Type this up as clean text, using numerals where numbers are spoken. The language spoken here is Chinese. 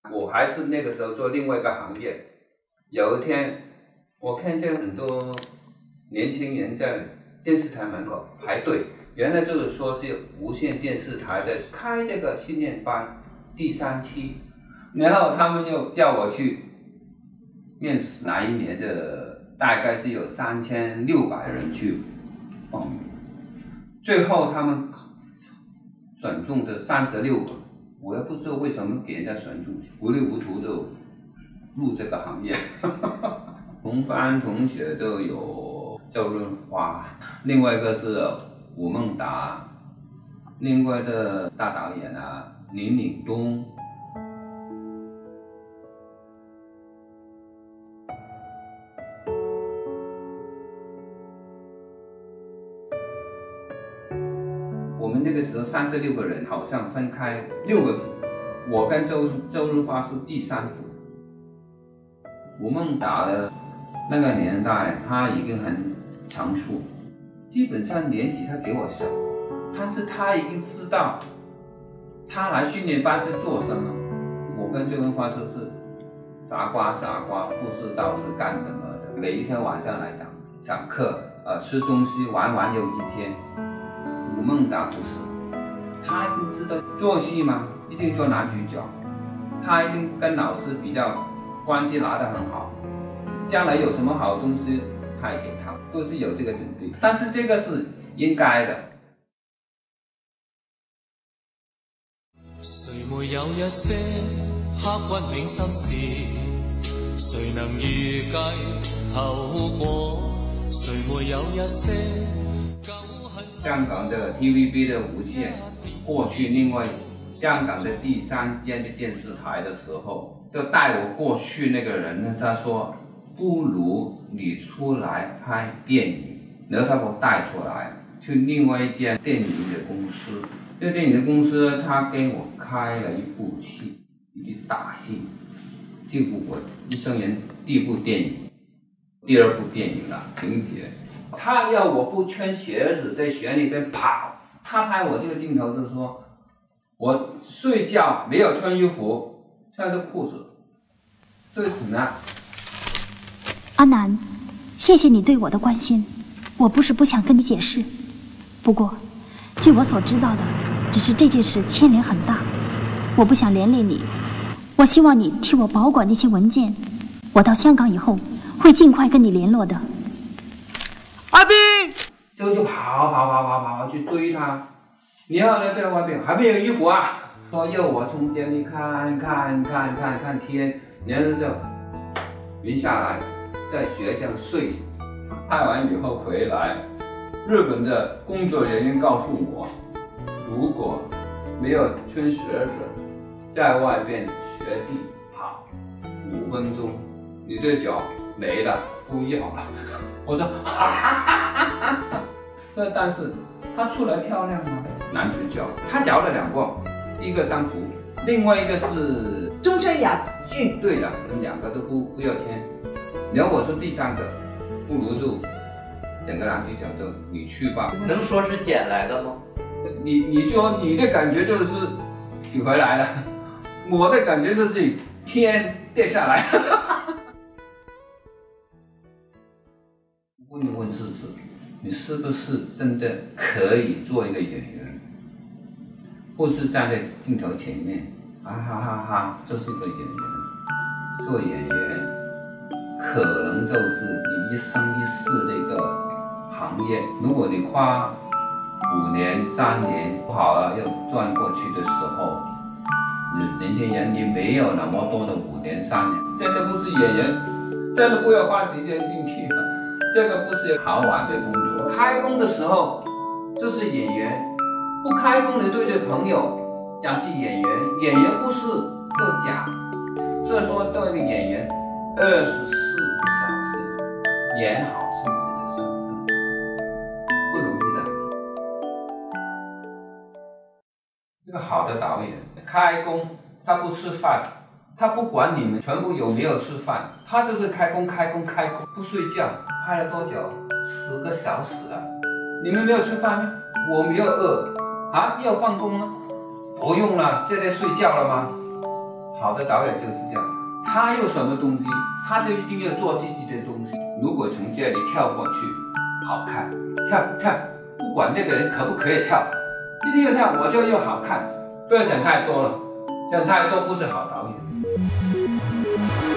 我还是那个时候做另外一个行业。有一天，我看见很多年轻人在电视台门口排队，原来就是说是无线电视台的开这个训练班第3期，然后他们又叫我去面试。哪一年的大概是有3600人去报名，最后他们选中的36个，我也不知道为什么给人家选中，糊里糊涂的入这个行业。同班同学都有周润发，另外一个是吴孟达，另外的大导演啊林岭东。我们那个时候36个人，好像分开6个组，我跟周润发是第3组。吴孟达的那个年代，他已经很成熟，基本上年纪他比我小，但是他已经知道他来训练班是做什么。我跟周润发就是傻瓜，不知道是干什么的。每一天晚上来上课，吃东西，玩又一天。吴孟达不是，他一定知道做戏嘛，一定做男主角，他一定跟老师比较关系拿得很好，将来有什么好东西派给他，都是有这个准备。但是这个是应该的。 谁没有一些刻骨铭心事？谁能预计后果？谁没有一些旧恨？ 香港的 TVB 的无线，过去另外香港的第3间的电视台的时候，就带我过去那个人呢，他说不如你出来拍电影，然后他把我带出来去另外一间电影的公司。这电影的公司他给我开了一部戏，一部大戏，这部我一生人第一部电影，第2部电影了。情节，他要我不穿鞋子在雪里边跑，他拍我这个镜头就是说，我睡觉没有穿衣服，穿着裤子，对此呢。 阿南，谢谢你对我的关心，我不是不想跟你解释，不过，据我所知道的，只是这件事牵连很大，我不想连累你，我希望你替我保管那些文件，我到香港以后会尽快跟你联络的。 阿斌， 就跑去追他，然后呢，在外面还没有衣服啊，说要我从这里看天，然后就晕下来，在学校睡，拍完以后回来，日本的工作人员告诉我，如果没有穿鞋子，在外边雪地跑5分钟，你的脚没了，不要了。我说但是他出来漂亮吗？男主角，他找了2个，第一个桑图，另外一个是中村雅俊。 对的，2个都不要签。然后我说第3个，不如就整个男主角就你去吧。 能说是捡来的吗？ 你说你的感觉就是你回来了，我的感觉就是天掉下来。问自己，你是不是真的可以做一个演员？不是站在镜头前面，就是一个演员。做演员可能就是你一生一世的一个行业。如果你花5年、3年不好了又转过去的时候，年轻人你没有那么多的5年、3年，真的不是演员，真的不要花时间进去了。这个不是好玩的工作。开工的时候就是演员，不开工的对着朋友也是演员，演员不是作假。所以说，做一个演员，24个小时演好自己的身份，不容易的。一个好的导演，开工他不吃饭，他不管你们全部有没有吃饭，他就是开工，不睡觉。拍了多久？10个小时了。你们没有吃饭吗？我没有饿啊，要放工吗？不用了，这在睡觉了吗？ 好的导演就是这样，他有什么东西，他就一定要做自己的东西。如果从这里跳过去，好看，跳，不管那个人可不可以跳，一定要跳，我就要好看，不要想太多了，想太多不是好导演。